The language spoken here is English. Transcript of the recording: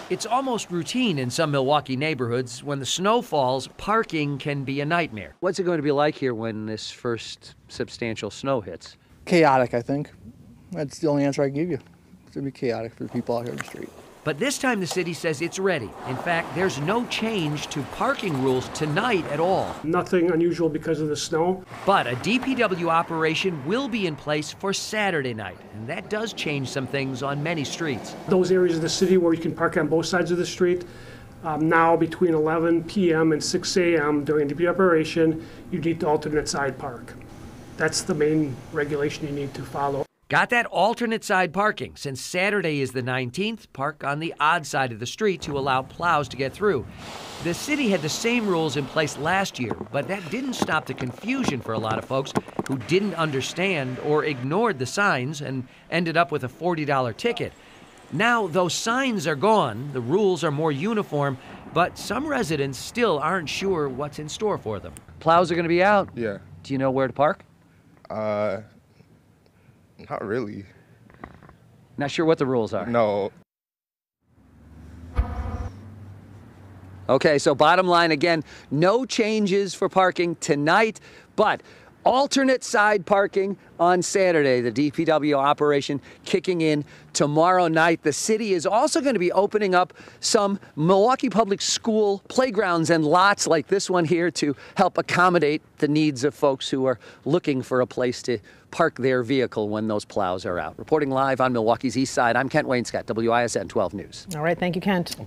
It's almost routine in some Milwaukee neighborhoods. When the snow falls, parking can be a nightmare. What's it going to be like here when this first substantial snow hits? Chaotic, I think. That's the only answer I can give you. It's going to be chaotic for the people out here in the street. But this time the city says it's ready. In fact, there's no change to parking rules tonight at all. Nothing unusual because of the snow. But a DPW operation will be in place for Saturday night, and that does change some things on many streets. Those areas of the city where you can park on both sides of the street, now between 11 p.m. and 6 a.m. during DPW operation, you need to alternate side park. That's the main regulation you need to follow. Got that alternate side parking. Since Saturday is the 19th, park on the odd side of the street to allow plows to get through. The city had the same rules in place last year, but that didn't stop the confusion for a lot of folks who didn't understand or ignored the signs and ended up with a $40 ticket. Now, those signs are gone, the rules are more uniform, but some residents still aren't sure what's in store for them. Plows are going to be out. Yeah. Do you know where to park? Not really. Not sure what the rules are? No. Okay, so bottom line again, no changes for parking tonight, but alternate side parking on Saturday. The DPW operation kicking in tomorrow night. The city is also going to be opening up some Milwaukee Public School playgrounds and lots like this one here to help accommodate the needs of folks who are looking for a place to park their vehicle when those plows are out. Reporting live on Milwaukee's East Side, I'm Kent Wainscott, WISN 12 News. All right, thank you, Kent.